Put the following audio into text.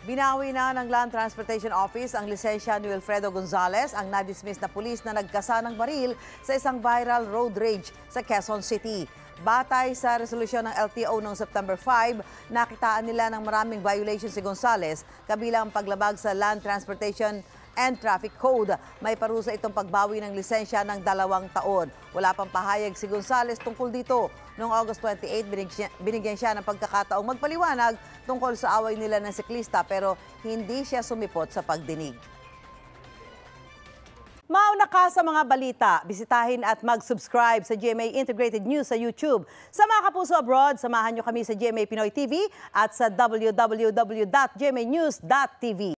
Binawi na ng Land Transportation Office ang lisensya ni Wilfredo Gonzales, ang na-dismiss na pulis na nagkasa ng baril sa isang viral road rage sa Quezon City. Batay sa resolusyon ng LTO noong September 5, nakitaan nila ng maraming violations si Gonzales, kabilang ang paglabag sa Land Transportation and Traffic Code. May parusa itong pagbawi ng lisensya ng 2 taon. Wala pang pahayag si Gonzales tungkol dito. Noong August 28, binigyan siya ng pagkakataong magpaliwanag tungkol sa away nila ng siklista pero hindi siya sumipot sa pagdinig. Mauna ka sa mga balita, bisitahin at mag-subscribe sa GMA Integrated News sa YouTube. Sa mga kapuso abroad, samahan nyo kami sa GMA Pinoy TV at sa www.gmanews.tv.